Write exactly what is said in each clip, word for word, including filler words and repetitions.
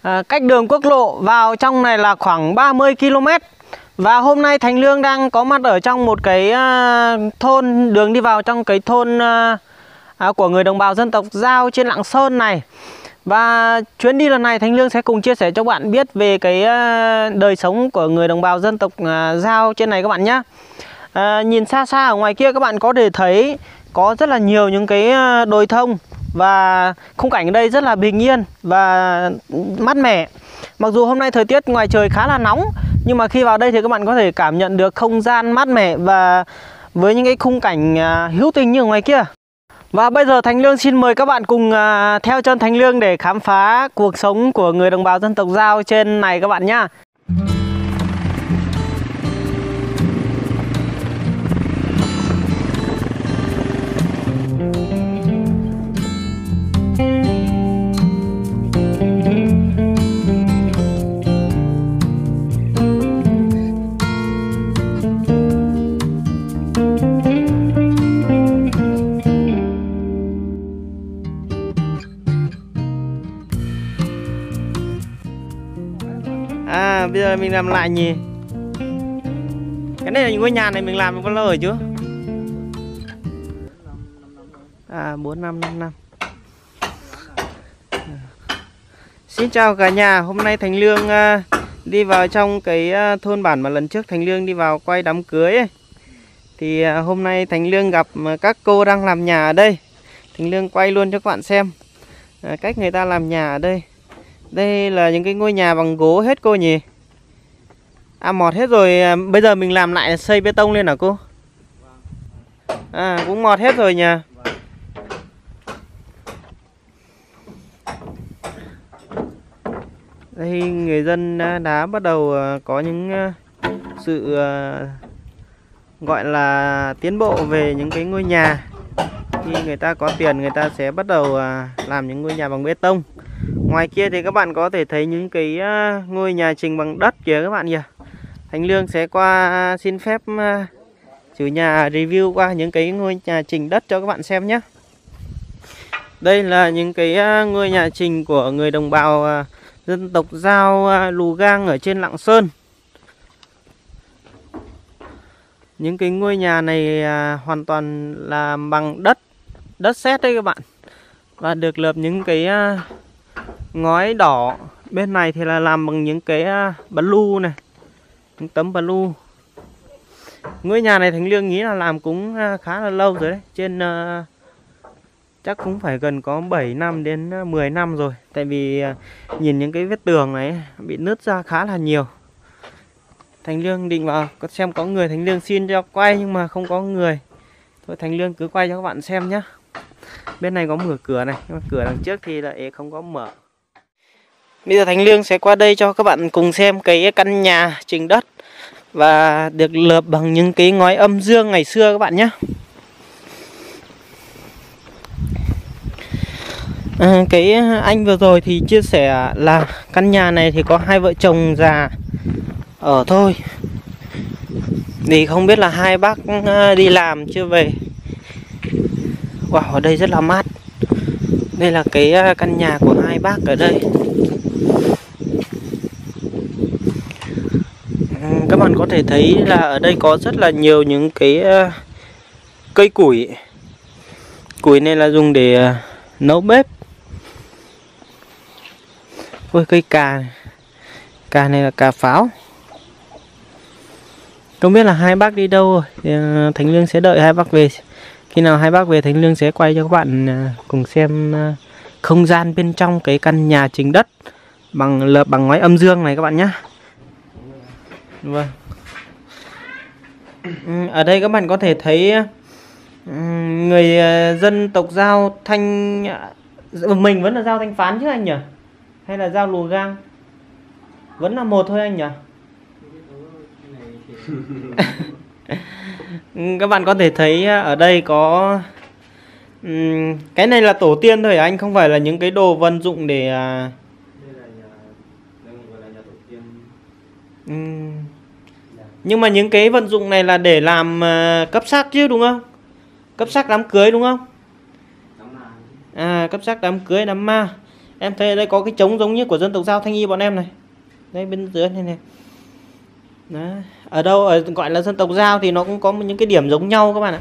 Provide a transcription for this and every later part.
À, cách đường quốc lộ vào trong này là khoảng ba mươi ki lô mét. Và hôm nay Thành Lương đang có mặt ở trong một cái uh, thôn, đường đi vào trong cái thôn uh, uh, của người đồng bào dân tộc Dao trên Lạng Sơn này. Và chuyến đi lần này Thành Lương sẽ cùng chia sẻ cho các bạn biết về cái uh, đời sống của người đồng bào dân tộc uh, Dao trên này các bạn nhé. uh, Nhìn xa xa ở ngoài kia các bạn có thể thấy có rất là nhiều những cái đồi thông. Và khung cảnh ở đây rất là bình yên và mát mẻ. Mặc dù hôm nay thời tiết ngoài trời khá là nóng, nhưng mà khi vào đây thì các bạn có thể cảm nhận được không gian mát mẻ và với những cái khung cảnh hữu tình như ở ngoài kia. Và bây giờ Thành Lương xin mời các bạn cùng theo chân Thành Lương để khám phá cuộc sống của người đồng bào dân tộc Dao trên này các bạn nhé. À, bây giờ mình làm lại nhỉ. Cái này là những ngôi nhà này mình làm có lâu rồi chứ? À, bốn năm, năm năm. Xin chào cả nhà, hôm nay Thành Lương uh, đi vào trong cái uh, thôn bản mà lần trước Thành Lương đi vào quay đám cưới ấy. Thì uh, hôm nay Thành Lương gặp uh, các cô đang làm nhà ở đây. Thành Lương quay luôn cho các bạn xem uh, cách người ta làm nhà ở đây. Đây là những cái ngôi nhà bằng gỗ hết cô nhỉ? À, mọt hết rồi, à, bây giờ mình làm lại xây bê tông lên hả cô? À, cũng mọt hết rồi nhỉ? Đây người dân đã bắt đầu có những sự gọi là tiến bộ về những cái ngôi nhà. Khi người ta có tiền người ta sẽ bắt đầu làm những ngôi nhà bằng bê tông. Ngoài kia thì các bạn có thể thấy những cái ngôi nhà trình bằng đất kìa các bạn nhỉ. Thành Lương sẽ qua xin phép chủ nhà review qua những cái ngôi nhà trình đất cho các bạn xem nhé. Đây là những cái ngôi nhà trình của người đồng bào dân tộc Dao Lù Gang ở trên Lạng Sơn. Những cái ngôi nhà này hoàn toàn là bằng đất, đất sét đấy các bạn. Và được lợp những cái ngói đỏ. Bên này thì là làm bằng những cái blue này, những tấm blue. Ngôi nhà này Thành Lương nghĩ là làm cũng khá là lâu rồi đấy. Trên uh, chắc cũng phải gần có bảy năm đến mười năm rồi. Tại vì uh, nhìn những cái vết tường này bị nứt ra khá là nhiều. Thành Lương định vào xem có người Thành Lương xin cho quay, nhưng mà không có người. Thôi Thành Lương cứ quay cho các bạn xem nhé. Bên này có mở cửa này, nhưng mà cửa đằng trước thì lại không có mở. Bây giờ Thành Lương sẽ qua đây cho các bạn cùng xem cái căn nhà trình đất và được lợp bằng những cái ngói âm dương ngày xưa các bạn nhé. À, cái anh vừa rồi thì chia sẻ là căn nhà này thì có hai vợ chồng già ở thôi. Thì không biết là hai bác đi làm chưa về. Wow, ở đây rất là mát. Đây là cái căn nhà của hai bác ở đây. Các bạn có thể thấy là ở đây có rất là nhiều những cái uh, cây củi. Củi này là dùng để uh, nấu bếp. Ôi, cây cà này. Cà này là cà pháo. Không biết là hai bác đi đâu rồi thì, uh, Thành Lương sẽ đợi hai bác về. Khi nào hai bác về Thành Lương sẽ quay cho các bạn uh, cùng xem uh, không gian bên trong cái căn nhà trình đất bằng lợp bằng ngói âm dương này các bạn nhé. Vâng. Ở đây các bạn có thể thấy người dân tộc Dao Thanh, mình vẫn là Dao Thanh Phán chứ anh nhỉ? Hay là Dao Lù Gang? Vẫn là một thôi anh nhỉ? Các bạn có thể thấy ở đây có cái này là tổ tiên thôi anh, không phải là những cái đồ vận dụng để uhm. Nhưng mà những cái vận dụng này là để làm uh, cấp sắc chứ đúng không? Cấp sắc đám cưới đúng không? À, cấp sắc đám cưới, đám ma. Em thấy ở đây có cái trống giống như của dân tộc Dao Thanh Y bọn em này. Đây bên dưới này này. Đó. Ở đâu ở gọi là dân tộc Dao thì nó cũng có những cái điểm giống nhau các bạn ạ.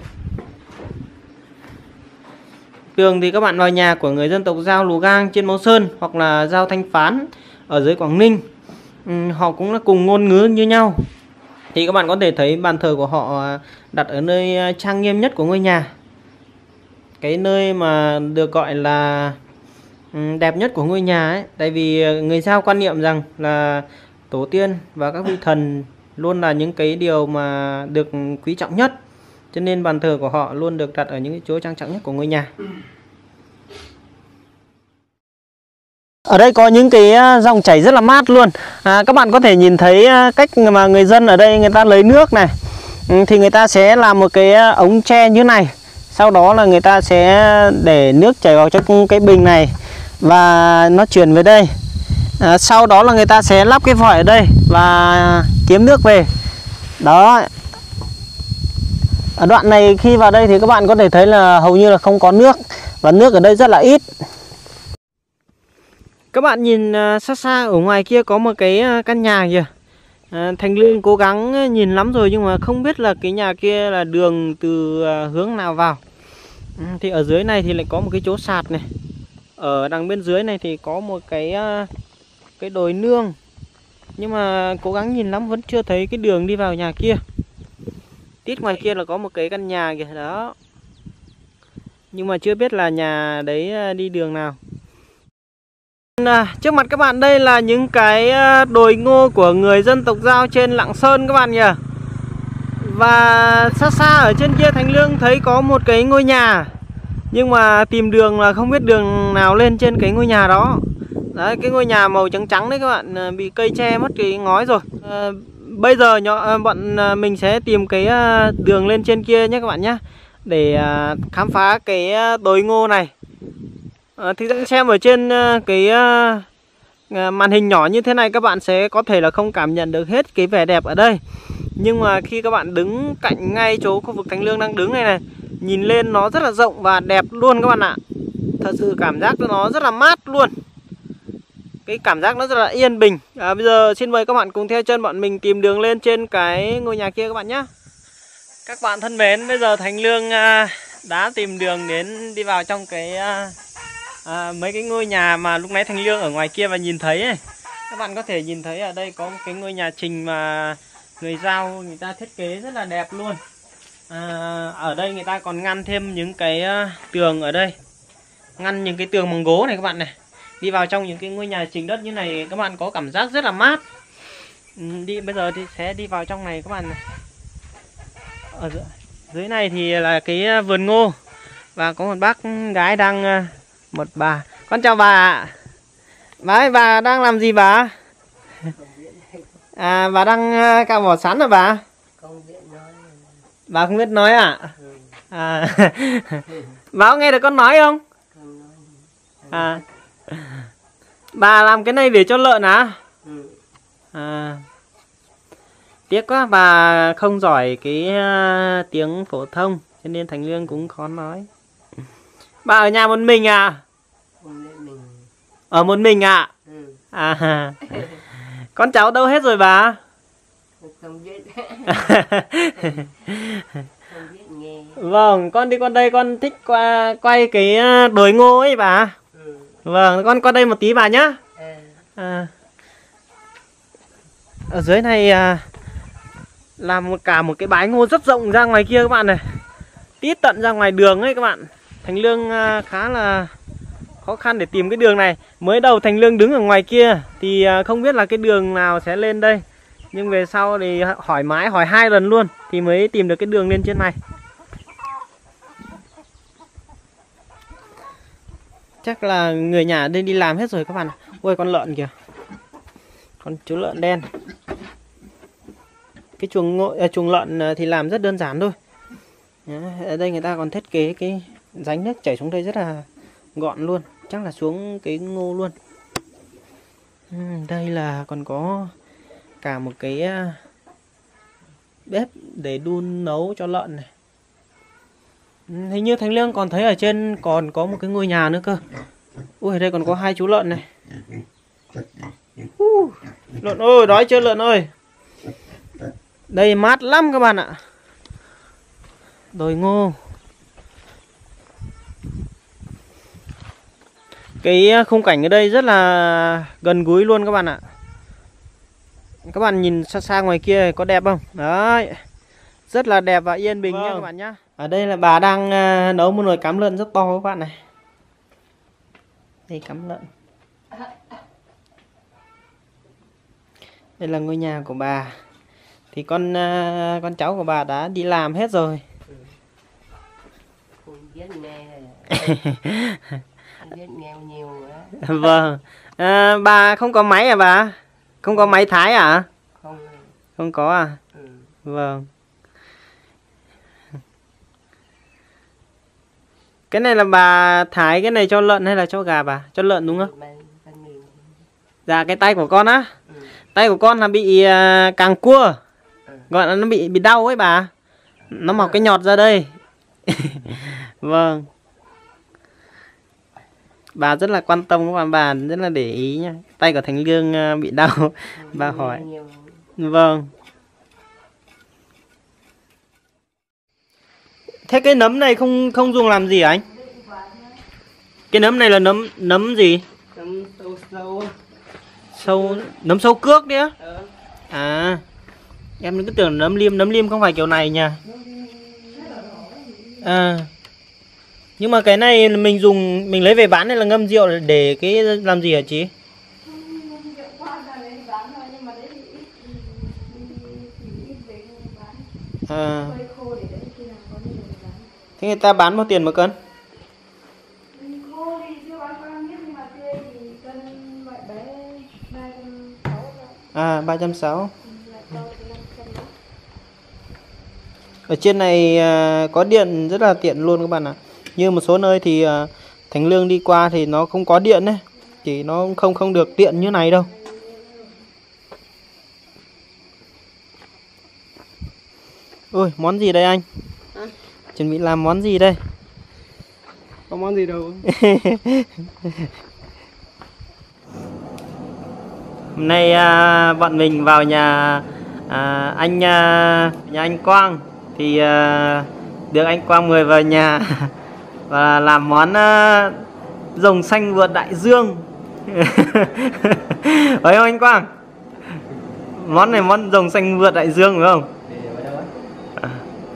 Thường thì các bạn vào nhà của người dân tộc Dao Lù Gang trên Mẫu Sơn hoặc là Dao Thanh Phán ở dưới Quảng Ninh, ừ, họ cũng là cùng ngôn ngữ như nhau. Thì các bạn có thể thấy bàn thờ của họ đặt ở nơi trang nghiêm nhất của ngôi nhà. Cái nơi mà được gọi là đẹp nhất của ngôi nhà ấy. Tại vì người Dao quan niệm rằng là tổ tiên và các vị thần luôn là những cái điều mà được quý trọng nhất. Cho nên bàn thờ của họ luôn được đặt ở những cái chỗ trang trọng nhất của ngôi nhà. Ở đây có những cái dòng chảy rất là mát luôn. à, Các bạn có thể nhìn thấy cách mà người dân ở đây người ta lấy nước này. Thì người ta sẽ làm một cái ống tre như này. Sau đó là người ta sẽ để nước chảy vào trong cái bình này và nó chuyển về đây. à, Sau đó là người ta sẽ lắp cái vòi ở đây và kiếm nước về. Đó. Ở đoạn này khi vào đây thì các bạn có thể thấy là hầu như là không có nước. Và nước ở đây rất là ít. Các bạn nhìn xa xa ở ngoài kia có một cái căn nhà kìa. à, Thành Lương cố gắng nhìn lắm rồi nhưng mà không biết là cái nhà kia là đường từ hướng nào vào. ừ, Thì ở dưới này thì lại có một cái chỗ sạt này. Ở đằng bên dưới này thì có một cái cái đồi nương. Nhưng mà cố gắng nhìn lắm vẫn chưa thấy cái đường đi vào nhà kia. Tít ngoài kia là có một cái căn nhà kìa đó. Nhưng mà chưa biết là nhà đấy đi đường nào. À, trước mặt các bạn đây là những cái đồi ngô của người dân tộc Dao trên Lạng Sơn các bạn nhỉ. Và xa xa ở trên kia Thành Lương thấy có một cái ngôi nhà. Nhưng mà tìm đường là không biết đường nào lên trên cái ngôi nhà đó. Đấy, cái ngôi nhà màu trắng trắng đấy các bạn, bị cây che mất cái ngói rồi. à, Bây giờ nhỏ, bọn mình sẽ tìm cái đường lên trên kia nhé các bạn nhé. Để khám phá cái đồi ngô này. à, Thì xem ở trên cái màn hình nhỏ như thế này các bạn sẽ có thể là không cảm nhận được hết cái vẻ đẹp ở đây. Nhưng mà khi các bạn đứng cạnh ngay chỗ khu vực Thành Lương đang đứng này này, nhìn lên nó rất là rộng và đẹp luôn các bạn ạ. Thật sự cảm giác nó rất là mát luôn. Cái cảm giác nó rất là yên bình. à, Bây giờ xin mời các bạn cùng theo chân bọn mình tìm đường lên trên cái ngôi nhà kia các bạn nhé. Các bạn thân mến, bây giờ Thành Lương à, đã tìm đường đến đi vào trong cái à, à, mấy cái ngôi nhà mà lúc nãy Thành Lương ở ngoài kia và nhìn thấy ấy. Các bạn có thể nhìn thấy ở đây có một cái ngôi nhà trình mà người Dao người ta thiết kế rất là đẹp luôn. à, Ở đây người ta còn ngăn thêm những cái uh, tường ở đây. Ngăn những cái tường bằng gỗ này các bạn này. Đi vào trong những cái ngôi nhà trình đất như này các bạn có cảm giác rất là mát. ừ, đi Bây giờ thì sẽ đi vào trong này các bạn này. Ở dưới, dưới này thì là cái vườn ngô. Và có một bác gái đang uh, một bà. Con chào bà ạ. Bà ơi, bà đang làm gì bà? À, bà đang uh, cạo vỏ sắn hả bà? Bà không biết nói à? À. Bà có nghe được con nói không? À. Bà làm cái này để cho lợn à? À. Tiếc quá bà không giỏi cái uh, tiếng phổ thông cho nên Thành Lương cũng khó nói. Bà ở nhà một mình à? Ở một mình à? À. Con cháu đâu hết rồi bà? Không biết. Không biết nghe. Vâng, con đi con đây con thích qua quay cái đồi ngô ấy bà. Ừ. Vâng, con qua đây một tí bà nhá. Ừ. À. Ở dưới này à, là một cả một cái bãi ngô rất rộng ra ngoài kia các bạn này. Tít tận ra ngoài đường ấy các bạn. Thành Lương à, khá là khó khăn để tìm cái đường này. Mới đầu Thành Lương đứng ở ngoài kia thì à, không biết là cái đường nào sẽ lên đây. Nhưng về sau thì hỏi mãi, hỏi hai lần luôn thì mới tìm được cái đường lên trên này. Chắc là người nhà ở đây đi làm hết rồi các bạn ạ. Ôi con lợn kìa. Con chú lợn đen. Cái chuồng ngộ, à, chuồng lợn thì làm rất đơn giản thôi. Ở đây người ta còn thiết kế cái rãnh nước chảy xuống đây rất là gọn luôn. Chắc là xuống cái ngô luôn. ừ, Đây là còn có cả một cái bếp để đun nấu cho lợn này. Hình như Thành Lương còn thấy ở trên còn có một cái ngôi nhà nữa cơ. Ui, đây còn có hai chú lợn này. Uh, lợn ơi, đói chưa lợn ơi. Đây mát lắm các bạn ạ. Đồi ngô. Cái khung cảnh ở đây rất là gần gũi luôn các bạn ạ. Các bạn nhìn xa xa ngoài kia có đẹp không? Đấy. Rất là đẹp và yên bình. Vâng. Nhá các bạn nhá. Ở đây là bà đang nấu một nồi cám lợn rất to các bạn này. Đây cám lợn. Đây là ngôi nhà của bà. Thì con con cháu của bà đã đi làm hết rồi. Nghèo nhiều quá. Vâng. À, bà không có máy à bà? Không có máy thái à? Không. Không có à? Ừ. Vâng. Cái này là bà thái cái này cho lợn hay là cho gà bà? Cho lợn đúng không? Dạ cái tay của con á. Ừ. Tay của con là bị uh, càng cua. Ừ. Gọi là nó bị bị đau ấy bà. Nó mọc cái nhọt ra đây. Vâng. Bà rất là quan tâm các bạn, bà rất là để ý nha. Tay của Thành Lương uh, bị đau. Ừ, bà hỏi. Nhiều. Vâng. Thế cái nấm này không không dùng làm gì hả anh? Cái nấm này là nấm nấm gì? Nấm sâu sâu. Sâu nấm sâu cước đấy á? Ừ. À. Em cứ tưởng nấm liêm, nấm liêm không phải kiểu này nha. À. Nhưng mà cái này mình dùng, mình lấy về bán hay là ngâm rượu để cái làm gì hả chị? À. Thế người ta bán bao tiền một cân? À, ba trăm sáu mươi. Ở trên này à, có điện rất là tiện luôn các bạn ạ. Như một số nơi thì à, Thành Lương đi qua thì nó không có điện đấy. Chỉ nó không không được tiện như này đâu. Ôi, món gì đây anh? À? Chuẩn bị làm món gì đây? Có món gì đâu. Hôm nay à, bọn mình vào nhà à, anh à, nhà anh Quang thì à, được anh Quang mời vào nhà và làm món à, rồng xanh vượt đại dương. Phải không anh Quang? Món này món rồng xanh vượt đại dương phải không? À.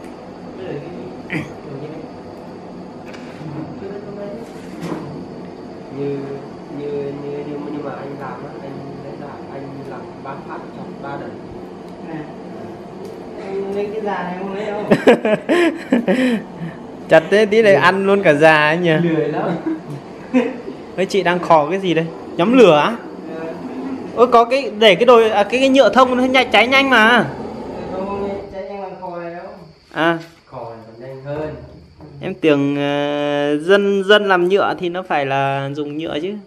như như như như nhưng mà anh làm á, anh đấy là anh làm ba phát trong ba lần. Nè, anh lấy cái già này không lấy đâu. Chặt thế tí này ăn luôn cả già ấy nhỉ. Lười lắm. Mấy chị đang khò cái gì đây? Nhóm lửa á? Ôi có cái để cái đồi à, cái, cái nhựa thông nó nhanh cháy nhanh mà. Không cháy nhanh bằng khò này đâu. À. Khò này còn nhanh hơn. Em tưởng uh, dân dân làm nhựa thì nó phải là dùng nhựa chứ.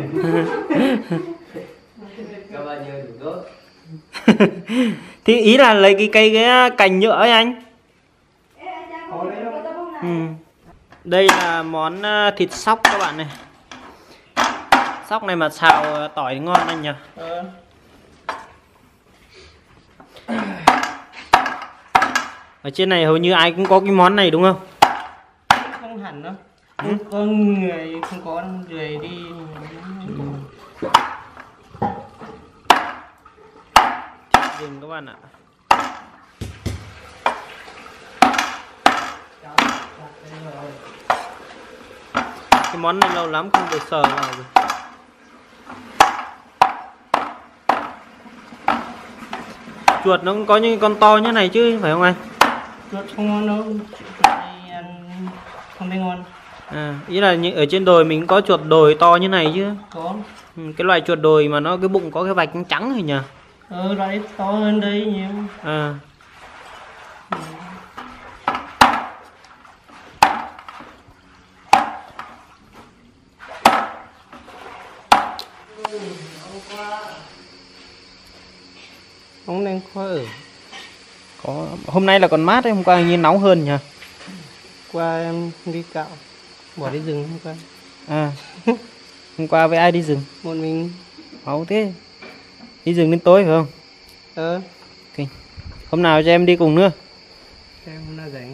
Có bao nhiêu đủ tốt. Thì ý là lấy cái cây cái cành nhựa ấy anh. Ừ. Đây là món thịt sóc các bạn này. Sóc này mà xào tỏi ngon anh nhỉ. Ừ. Ở trên này hầu như ai cũng có cái món này đúng không? Không hẳn đâu. Ừ. Có người không có người đi. Ừ. Dừng các bạn ạ. Cái món này lâu lắm không được sờ vào rồi. Chuột nó cũng có những con to như này chứ phải không anh? Chuột không ngon đâu. Ăn không thấy ngon. À, ý là những ở trên đồi mình có chuột đồi to như này chứ. Có. Ừ, cái loại chuột đồi mà nó cái bụng có cái vạch trắng rồi nhỉ? Ừ, loại to hơn đây nhiều. À. Ừ. Ông đang khoa ở. Có hôm nay là còn mát đấy, hôm qua hình như nóng hơn nhỉ? Qua em đi cạo, bỏ đi rừng hôm qua. À. Hôm qua với ai đi rừng? Một mình. Máu thế. Đi rừng đến tối phải không? Ờ. Okay. Hôm nào cho em đi cùng nữa. Em hôm nào rảnh.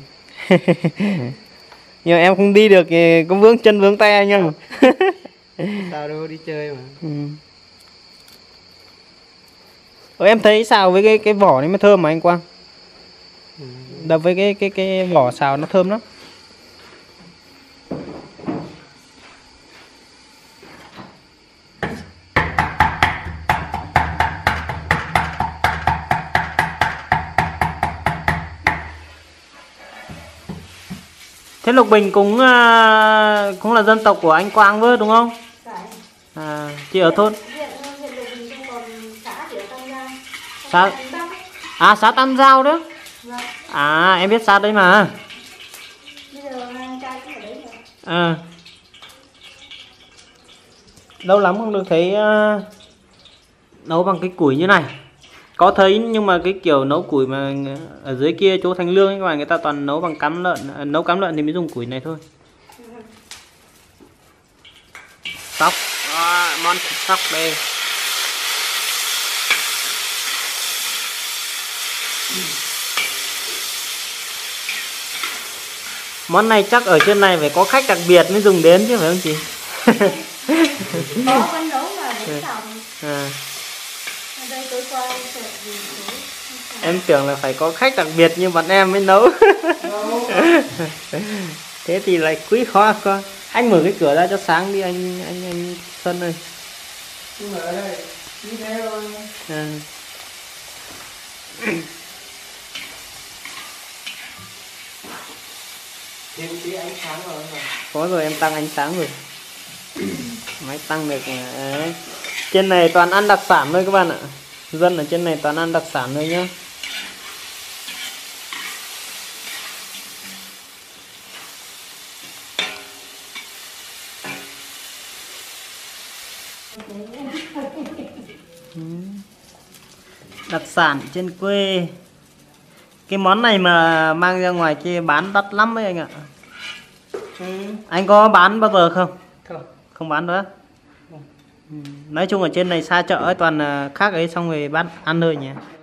Nhưng em không đi được thì có vướng chân vướng tay anh em. Sao đâu, đi chơi mà. Ừ. Ủa, em thấy xào với cái cái vỏ này mới thơm mà anh Quang. Ừ. Đập với cái cái cái vỏ xào nó thơm lắm. Thế Lục Bình cũng uh, cũng là dân tộc của anh Quang với đúng không? À, chị ở thôn xã à xã Tam Giao đó. À em biết xã đấy mà. À, lâu lắm không được thấy uh, nấu bằng cái củi như này. Có thấy nhưng mà cái kiểu nấu củi mà ở dưới kia chỗ Thành Lương ấy các bạn, người ta toàn nấu bằng cám lợn, à, nấu cám lợn thì mới dùng củi này thôi. Sóc, à, món thịt sóc đây. Món này chắc ở trên này phải có khách đặc biệt mới dùng đến chứ phải không chị? Có con nấu mà đến xong. À. Ở đây tối qua sợ gì thế. Em tưởng là phải có khách đặc biệt như bọn em mới nấu. Thế thì lại quý khó quá. Anh mở cái cửa ra cho sáng đi anh anh anh Xuân ơi. Nhưng mà ở đây như thế thôi. À. Thêm tí ánh sáng vào rồi. Có rồi, em tăng ánh sáng rồi. Máy tăng được. Đấy. Trên này toàn ăn đặc sản thôi các bạn ạ. Dân ở trên này toàn ăn đặc sản thôi nhá. Đặc sản trên quê. Cái món này mà mang ra ngoài kia bán đắt lắm ấy anh ạ. Ừ. Anh có bán bao giờ không? Không. Không bán nữa. Không. Nói chung ở trên này xa chợ ấy, toàn khác ấy xong rồi bán ăn thôi nhỉ.